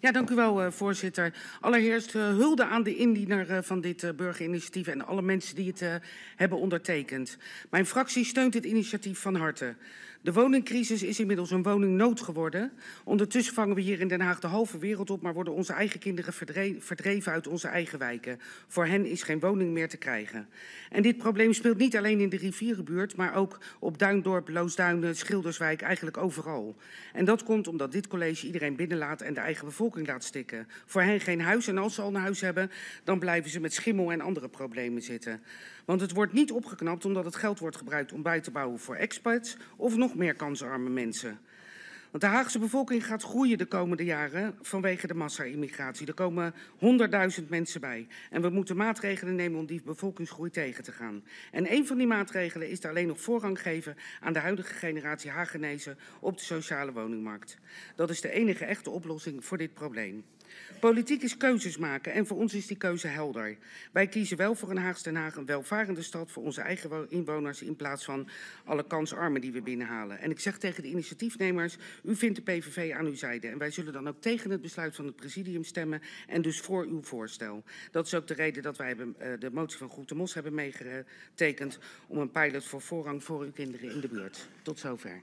Ja, dank u wel, voorzitter. Allereerst hulde aan de indiener van dit burgerinitiatief en alle mensen die het hebben ondertekend. Mijn fractie steunt het initiatief van harte. De woningcrisis is inmiddels een woningnood geworden. Ondertussen vangen we hier in Den Haag de halve wereld op, maar worden onze eigen kinderen verdreven uit onze eigen wijken. Voor hen is geen woning meer te krijgen. En dit probleem speelt niet alleen in de rivierenbuurt, maar ook op Duindorp, Loosduinen, Schilderswijk, eigenlijk overal. En dat komt omdat dit college iedereen binnenlaat en de eigen bevolking laat stikken. Voor hen geen huis en als ze al een huis hebben, dan blijven ze met schimmel en andere problemen zitten. Want het wordt niet opgeknapt omdat het geld wordt gebruikt om bij te bouwen voor expats of nog meer kansarme mensen. Want de Haagse bevolking gaat groeien de komende jaren vanwege de massa-immigratie. Er komen 100.000 mensen bij. En we moeten maatregelen nemen om die bevolkingsgroei tegen te gaan. En een van die maatregelen is alleen nog voorrang geven aan de huidige generatie Hagenezen op de sociale woningmarkt. Dat is de enige echte oplossing voor dit probleem. Politiek is keuzes maken en voor ons is die keuze helder. Wij kiezen wel voor een Haags Den Haag, een welvarende stad voor onze eigen inwoners in plaats van alle kansarmen die we binnenhalen. En ik zeg tegen de initiatiefnemers, u vindt de PVV aan uw zijde en wij zullen dan ook tegen het besluit van het presidium stemmen en dus voor uw voorstel. Dat is ook de reden dat wij de motie van Groet de Mos hebben meegetekend om een pilot voor voorrang voor uw kinderen in de buurt. Tot zover.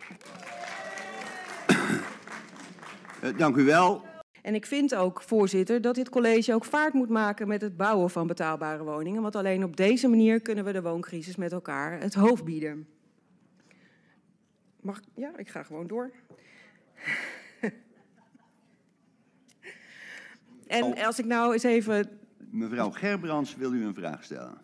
Dank u wel. En ik vind ook, voorzitter, dat dit college ook vaart moet maken met het bouwen van betaalbare woningen. Want alleen op deze manier kunnen we de wooncrisis met elkaar het hoofd bieden. Ja, ik ga gewoon door. En als ik nou eens even... Mevrouw Gerbrands, wil u een vraag stellen?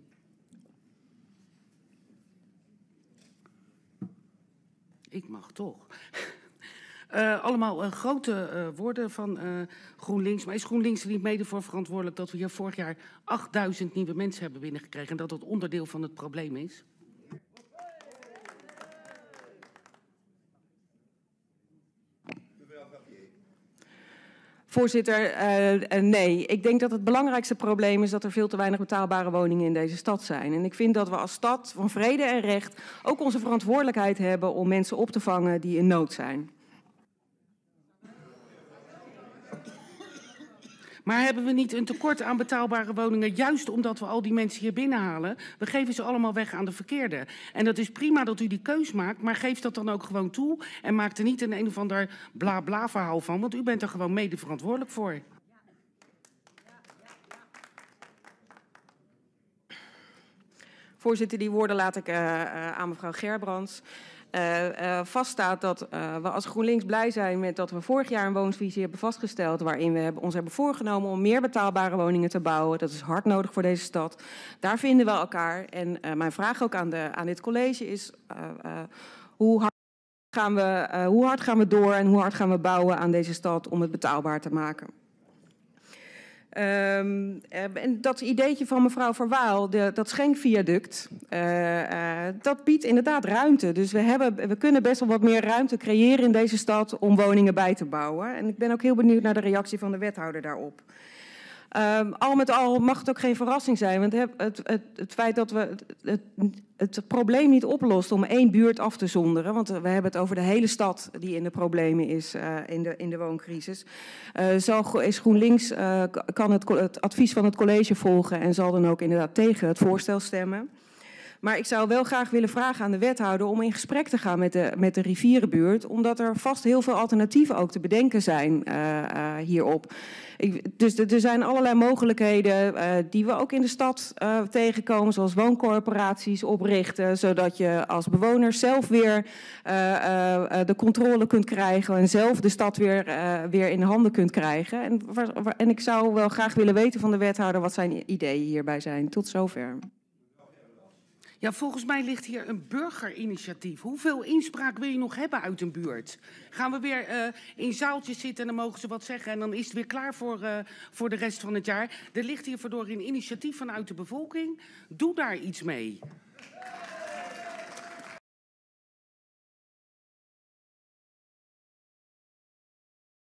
Ik mag toch. Allemaal grote woorden van GroenLinks. Maar is GroenLinks er niet mede voor verantwoordelijk dat we hier vorig jaar 8000 nieuwe mensen hebben binnengekregen en dat dat onderdeel van het probleem is? Voorzitter, nee. Ik denk dat het belangrijkste probleem is dat er veel te weinig betaalbare woningen in deze stad zijn. En ik vind dat we als stad van vrede en recht ook onze verantwoordelijkheid hebben om mensen op te vangen die in nood zijn. Maar hebben we niet een tekort aan betaalbare woningen juist omdat we al die mensen hier binnenhalen? We geven ze allemaal weg aan de verkeerde. En dat is prima dat u die keus maakt, maar geef dat dan ook gewoon toe en maak er niet een of ander bla-bla verhaal van, want u bent er gewoon mede verantwoordelijk voor. Voorzitter, die woorden laat ik aan mevrouw Gerbrands. Vaststaat dat we als GroenLinks blij zijn met dat we vorig jaar een woonvisie hebben vastgesteld waarin we ons hebben voorgenomen om meer betaalbare woningen te bouwen. Dat is hard nodig voor deze stad. Daar vinden we elkaar. En mijn vraag ook aan dit college is hoe hard gaan we door en hoe hard gaan we bouwen aan deze stad om het betaalbaar te maken? En dat ideetje van mevrouw Verwaal, dat schenkviaduct, dat biedt inderdaad ruimte. Dus we kunnen best wel wat meer ruimte creëren in deze stad om woningen bij te bouwen. En ik ben ook heel benieuwd naar de reactie van de wethouder daarop. Al met al mag het ook geen verrassing zijn, want het feit dat we het probleem niet oplost om één buurt af te zonderen, want we hebben het over de hele stad die in de problemen is in de wooncrisis, is GroenLinks kan het advies van het college volgen en zal dan ook inderdaad tegen het voorstel stemmen. Maar ik zou wel graag willen vragen aan de wethouder om in gesprek te gaan met de rivierenbuurt, omdat er vast heel veel alternatieven ook te bedenken zijn hierop. Dus er zijn allerlei mogelijkheden die we ook in de stad tegenkomen, zoals wooncorporaties oprichten, zodat je als bewoner zelf weer de controle kunt krijgen en zelf de stad weer in de handen kunt krijgen. En ik zou wel graag willen weten van de wethouder wat zijn ideeën hierbij zijn. Tot zover. Ja, volgens mij ligt hier een burgerinitiatief. Hoeveel inspraak wil je nog hebben uit een buurt? Gaan we weer in zaaltjes zitten en dan mogen ze wat zeggen en dan is het weer klaar voor de rest van het jaar? Er ligt hier verdorie een initiatief vanuit de bevolking. Doe daar iets mee.